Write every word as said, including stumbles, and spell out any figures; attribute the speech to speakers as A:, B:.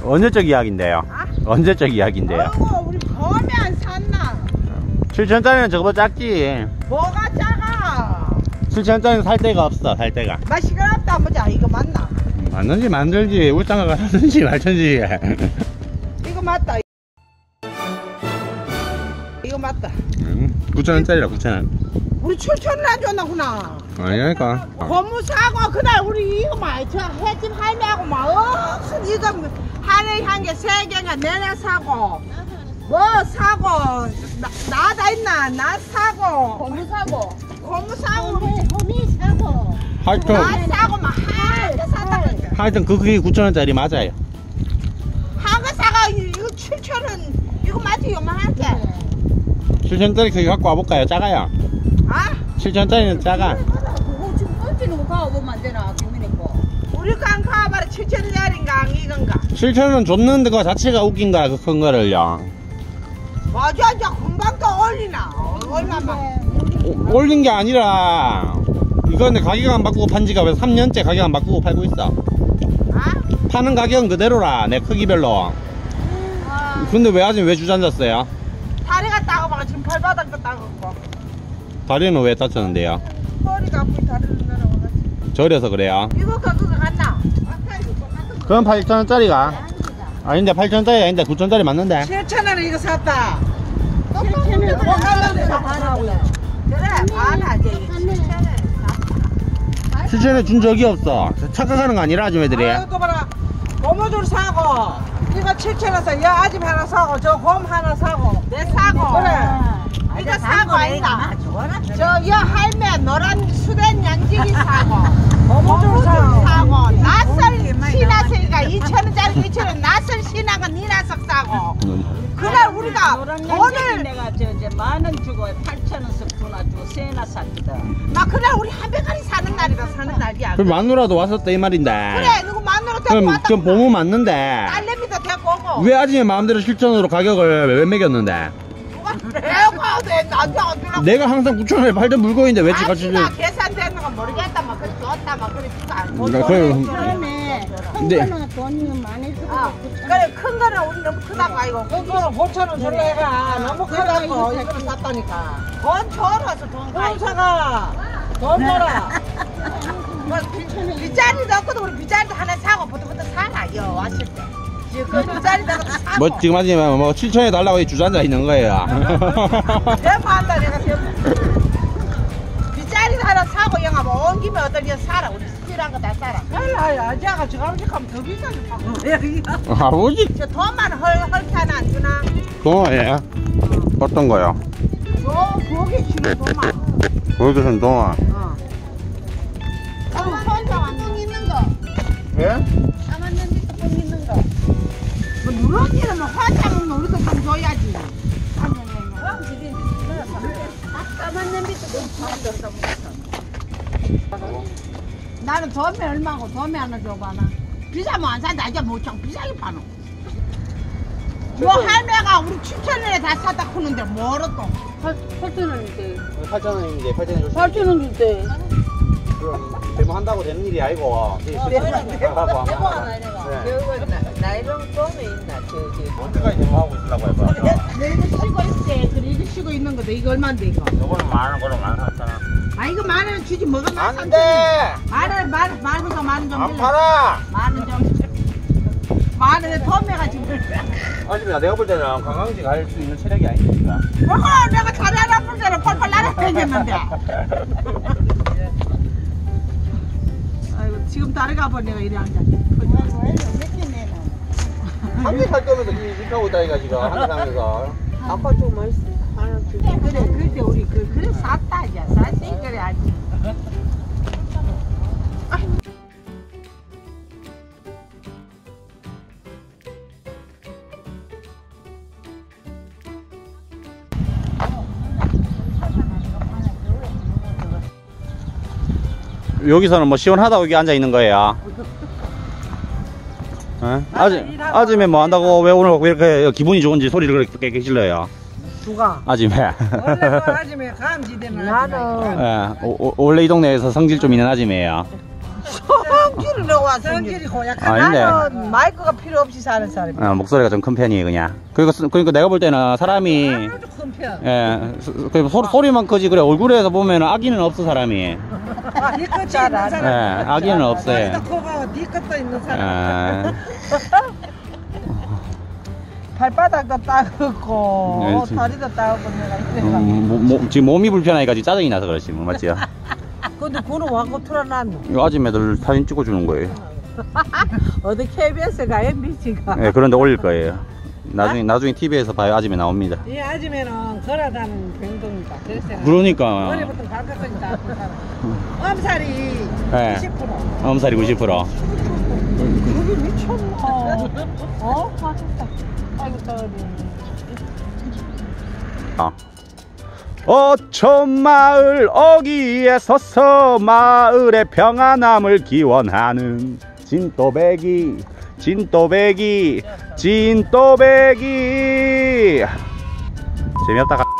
A: 언제적 이야기인데요?
B: 아?
A: 언제적 이야기인데요?
B: 어이구, 우리 범이 안 샀나?
A: 칠천짜리는 저거보다 작지.
B: 뭐가 작아?
A: 칠천짜리는 살 데가 없어, 살 데가.
B: 나 시끄럽다 안 보자. 이거 맞나?
A: 맞는지 만들지, 울장가가 사든지 말든지.
B: 이거 맞다. 이거 맞다.
A: 음, 구천원짜리라, 구천원.
B: 우리 칠천원 안 줬나구나.
A: 아니니까.
B: 고무 사고 그날 우리 이거 막 저 횟집 할매하고 막 억슨 이거 하늘 향기 세 개가 내내 사고 뭐 사고 나, 나다 있나 나 사고
C: 고무 사고
B: 고무 사고
C: 호미 사고
A: 하여튼,
B: 나 사고 막 한개 샀다 그러니까
A: 하여튼 그 그게 구천원짜리 맞아요.
B: 한개 사가 이거 칠천원 이거 맞지 요만할게
A: 칠천원짜리 그거 갖고 와볼까요? 작아요.
B: 아?
A: 칠천원짜리는 작아.
C: 그거 지금 던지는 거 가보면 안 되나 김민희 거
B: 우리가 안 가봐라 칠천원짜리인가 이건가
A: 칠천원 줬는데 그 자체가 웃긴 거야, 그 큰 거를요.
B: 맞아 이제 금방 또 올리나 얼마만
A: 오, 올린 게 아니라 이거는 가격 안 바꾸고 판 지가 왜 삼 년째 가격 안 바꾸고 팔고 있어.
B: 아?
A: 파는 가격은 그대로라, 내 크기별로.
B: 아.
A: 근데 왜 아직 왜 주저앉았어요?
B: 다리가 따가봐 지금 발바닥도 따갑고
A: 다리는 왜 다쳤는데요?
B: 머리가 아프니 다리를 내려와가지고
A: 저려서 그래요.
B: 이거 그거 같나? 아까 이거 똑같은 거
A: 그럼 팔천원짜리가 아닌데, 팔천원짜리 아닌데 구천원짜리 맞는데.
B: 칠천원에 이거 샀다
C: 칠천원
B: 원가는 사라고요 그래 반하지 칠천원에 샀다
A: 칠천원에 준 적이 없어. 착각하는 거 아니라 아줌마들이.
B: 아 이거 봐라 고무줄 사고 이거 칠천원 사 야 아줌 하나 사고 저 곰 하나 사고 내 사고 그래 이거 사고 아니다 저 여 할매 노란 수된 양지기 사고 고무줄 사고 낯설 신화색이가 이천원짜리 이천원 낯설 신화가 니나석 사고 그래 우리가 돈을
C: 내가 저 이제 만 원 주고 팔천 원씩 두나 주고 세나 샀거든
B: 막 그날 우리 한 배까지 사는 날이다 사는 날이야
A: 그럼 마누라도 왔었다 이 말인데.
B: 그래 누구 만나러 데리고
A: 그럼
B: 왔다
A: 그럼 보면 맞는데.
B: 딸내미도 데리고 오고
A: 왜 아줌마 마음대로 칠천원으로 가격을 왜 매겼는데?
B: 누가 내가 돼 나한테 안 주라고
A: 내가 항상 구천원에 팔던 물건인데 왜 지가 칠
B: 아니나 계산되는 건 모르겠다 막 그래 줬다 막 그래 주가 안 돈.
A: 그러니까 그래.
C: 그러네 큰
A: 네.
C: 거는 돈이 많이 주고
B: 아, 그래 큰 거는 우리 너무 크다고 아이고 큰 거는 오천원 줄래 해가 너무 크다고 이거를 샀다니까 돈 줘라서 돈 가. 사가 돈 줘라 뭐 빗자리도 없거든 우리 빗자리도 하나 사고 부터부터 사라 여 왔을 때 지금 그 빗자리도 사고
A: 뭐 지금 아줌마 뭐 칠천원에 달라고 주저앉아 있는 거예요.
B: 대파한다 내가 빗자리도 하나 사고 영화 뭐 온 김에 어떤 여 사라 우리 필요한 거 다 사라 아야 아저가 저 가면 가면 더 비싸게 파고
A: 아버지
B: 저 돈만 헐헐케 하나 안 주나?
A: 동화예? 어떤 거요?
B: 저 거기 주는 돈만
A: 거기서는 동화.
B: 어. 어, 혼자 완전 있는 거.
A: 예?
B: 까만년 밑에 뽕 있는 거. 뭐 누런지는 뭐 화장은 우리도 좀 줘야지. 까만년 밑에 나는 도매 얼마고 도매 하나 줘봐나. 비싸면 안 산다. 이제 뭐좀 비싸게 파노. 뭐 할매가 우리 칠천원에 다 사다 크는데 뭐로 또?
C: 팔천 원인데
A: 팔천원인데 팔천원 줄 수.
C: 팔천 원 줄때
A: 그럼 대모한다고 되는 일이 아니고.
B: 나이롱 껌에 있나 저기.
A: 언제까지 대모하고 있으려고 해봐.
B: 내 이거 쉬고 있대. 그래 이거 쉬고 있는 거도 이거 얼마인데 이거?
A: 요거는 만원, 거는 만원 샀잖아.
B: 아 이거 만 원 주지 뭐가 만
A: 안 돼!
B: 만원 만원 만원 만원 좀
A: 안
B: 빌려.
A: 팔아!
B: 만원 좀. 만 원에 도매가 지금.
A: 아줌마 내가 볼 때는 관광지 갈 수 있는 체력이 아니니까.
B: 뭐가 내가 다리 하나 풀 때는 펄펄 날아다녔는데. 아이고 지금 다리가 아파 내가 이래 앉아.
A: 한 개 살 거면서 이렇게 하고 있다니까 지금 한 개 사면서.
B: 아빠 좀 맛있어. 하나 줄게. 그래 그때 우리 그 그래 샀다 이제 샀으니 그래 아직.
A: 여기서는 뭐 시원하다고 여기 앉아 있는 거예요. 어? 아줌, 아줌에 뭐 한다고 왜 오늘 왜 이렇게 기분이 좋은지 소리를 그렇게 계실래요?
B: 누가?
A: 아줌에.
B: 원래 그 아줌에 감지되는 아줌에.
A: 예, 오- 오- 원래 이 동네에서 성질 좀 있는 아줌이에요.
B: 성질을 내가 고와 성질이 고약한.
A: 아닌데.
B: 나는 마이크가 필요 없이 사는 사람이야.
A: 어, 목소리가 좀 큰 편이에요 그냥. 그러니까 쓰- 그러니까 내가 볼 때는 사람이
B: 아주 큰 편.
A: 예, 소- 그 소, 소리만 크지 그래 얼굴에서 보면 아기는 없어 사람이.
B: 아, 네 끝이 있는
A: 예,
B: 사람.
A: 아기는 없어요.
B: 머리도 크고 네 끝도 있는 사람.
A: 예.
B: 발바닥도 따갑고
A: 네, 지금-
B: 다리도 따갑고 내가 이래가.
A: 음, 뭐, 뭐, 지금 몸이 불편하니까 지금 짜증이 나서 그렇지 뭐 맞지요?
B: 근데 그는 와고 틀어놨노.
A: 이 아줌매들 사진 찍어주는 거예요.
B: 어디 케이비에스 가 엠비씨가.
A: 예, 그런데 올릴 거예요. 나중에 나중에 티비에서 봐요 아줌매 나옵니다.
B: 이 아줌매는 걸어가는 병동이다. 그래서
A: 그러니까
B: 머리부터 발끝까지 다 아픈 사람. 엄살이
A: 네.
B: 구십 퍼센트.
A: 엄살이 구십 퍼센트.
B: 여기 미쳤나? 어? 맛있다. 아이고 떨리.
A: 아. 어촌 마을 어귀에 서서 마을의 평안함을 기원하는 진또배기 진또배기 진또배기 재미없다.